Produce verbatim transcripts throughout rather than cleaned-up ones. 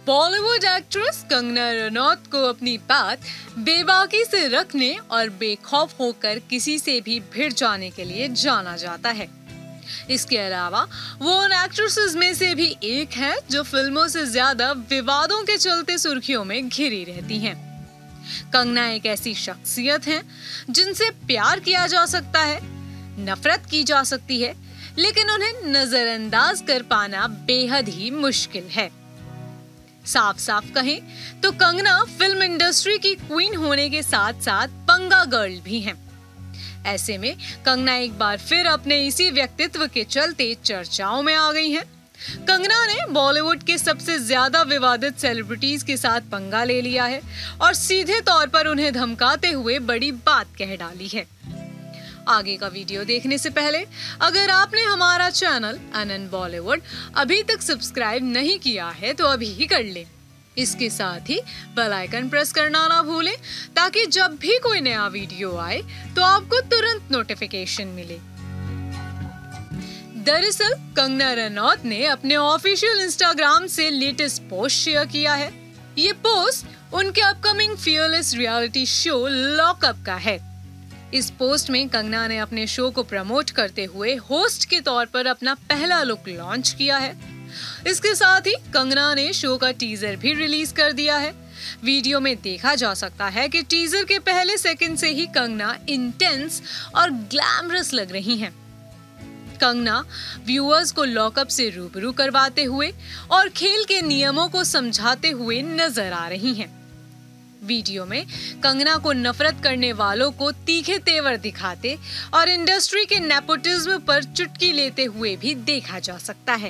Bollywood actress Kangana Ranaut को अपनी बात बेबाकी से रखने और बेखौफ होकर किसी से भी भिड़ जाने के लिए जाना जाता है। इसके अलावा वो उन एक्ट्रेसेस में से भी एक है जो फिल्मों से ज्यादा विवादों के चलते सुर्खियों में घिरी रहती हैं। कंगना एक ऐसी शख्सियत है जिनसे प्यार किया जा सकता है, नफरत की जा सकती है, लेकिन उन्हें नजरअंदाज कर पाना बेहद ही मुश्किल है। साफ साफ कहें तो कंगना फिल्म इंडस्ट्री की क्वीन होने के साथ साथ पंगा गर्ल भी हैं। ऐसे में कंगना एक बार फिर अपने इसी व्यक्तित्व के चलते चर्चाओं में आ गई हैं। कंगना ने बॉलीवुड के सबसे ज्यादा विवादित सेलिब्रिटीज के साथ पंगा ले लिया है और सीधे तौर पर उन्हें धमकाते हुए बड़ी बात कह डाली है। आगे का वीडियो देखने से पहले अगर आपने हमारा चैनल आनंद बॉलीवुड अभी तक सब्सक्राइब नहीं किया है तो अभी ही कर लें। इसके साथ ही बेल आइकन प्रेस करना ना भूलें ताकि जब भी कोई नया वीडियो आए तो आपको तुरंत नोटिफिकेशन मिले। दरअसल कंगना रनौत ने अपने ऑफिशियल इंस्टाग्राम से लेटेस्ट पोस्ट शेयर किया है। ये पोस्ट उनके upcoming fearless reality show lock up का है। इस पोस्ट में कंगना ने अपने शो को प्रमोट करते हुए होस्ट के तौर पर अपना पहला लुक लॉन्च किया है। इसके साथ ही कंगना ने शो का टीजर भी रिलीज कर दिया है। वीडियो में देखा जा सकता है कि टीजर के पहले सेकंड से ही कंगना इंटेंस और ग्लैमरस लग रही हैं। कंगना व्यूअर्स को लॉकअप से रूबरू करवाते हुए और खेल के नियमों को समझाते हुए नजर आ रही हैं। वीडियो में कंगना को नफरत करने वालों को तीखे तेवर दिखाते और इंडस्ट्री के नेपोटिज्म पर चुटकी लेते हुए भी देखा जा सकता है।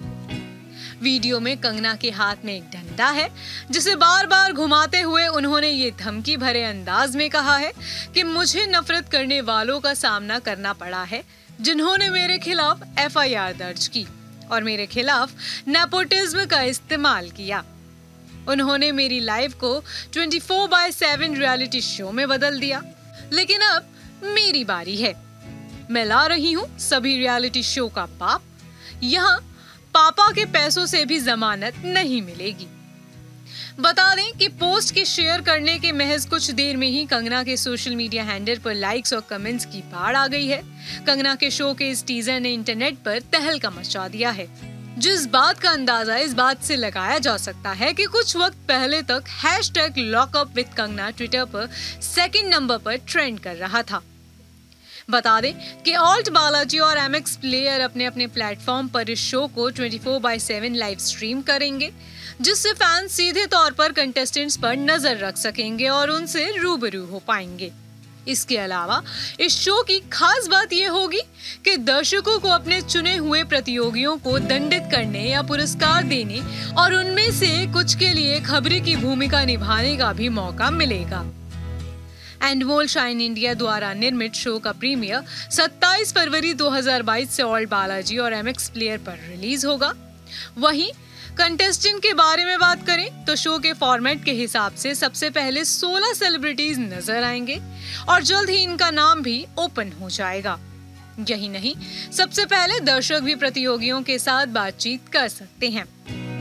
वीडियो में कंगना के हाथ में एक डंडा है जिसे बार बार घुमाते हुए उन्होंने ये धमकी भरे अंदाज में कहा है कि मुझे नफरत करने वालों का सामना करना पड़ा है जिन्होंने मेरे खिलाफ एफ आई आर दर्ज की और मेरे खिलाफ नेपोटिज्म का इस्तेमाल किया। उन्होंने मेरी लाइफ को चौबीस बाय सात रियलिटी शो में बदल दिया, लेकिन अब मेरी बारी है। मैं ला रही हूँ सभी रियलिटी शो का पाप। यहाँ पापा के पैसों से भी जमानत नहीं मिलेगी। बता दें कि पोस्ट के शेयर करने के महज कुछ देर में ही कंगना के सोशल मीडिया हैंडल पर लाइक्स और कमेंट्स की बाढ़ आ गई है। कंगना के शो के इस टीजर ने इंटरनेट पर तहलका मचा दिया है, जिस बात का अंदाजा इस बात से लगाया जा सकता है कि कुछ वक्त पहले तक hashtag lock up with Kangana Twitter पर सेकंड नंबर पर ट्रेंड कर रहा था। बता दें कि ऑल्ट बालाजी और एम एक्स प्लेयर अपने अपने प्लेटफॉर्म पर इस शो को चौबीस बाय सात लाइव स्ट्रीम करेंगे, जिससे फैंस सीधे तौर पर कंटेस्टेंट्स पर नजर रख सकेंगे और उनसे रूबरू हो पाएंगे। इसके अलावा इस शो की खास बात यह होगी कि दर्शकों को अपने चुने हुए प्रतियोगियों को दंडित करने या पुरस्कार देने और उनमें से कुछ के लिए खबरी की भूमिका निभाने का भी मौका मिलेगा। एंडमोल शाइन इंडिया द्वारा निर्मित शो का प्रीमियर सत्ताईस फरवरी दो हज़ार बाईस से ऑल्ट बालाजी और एम एक्स प्लेयर पर रिलीज होगा। वहीं कंटेस्टेंट के बारे में बात करें तो शो के फॉर्मेट के हिसाब से सबसे पहले सोलह सेलिब्रिटीज नजर आएंगे और जल्द ही इनका नाम भी ओपन हो जाएगा। यही नहीं, सबसे पहले दर्शक भी प्रतियोगियों के साथ बातचीत कर सकते हैं।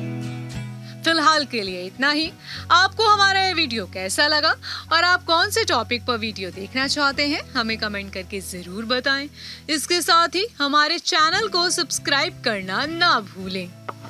फिलहाल के लिए इतना ही। आपको हमारा ये वीडियो कैसा लगा और आप कौन से टॉपिक पर वीडियो देखना चाहते हैं हमें कमेंट करके जरूर बताएं। इसके साथ ही हमारे चैनल को सब्सक्राइब करना ना भूलें।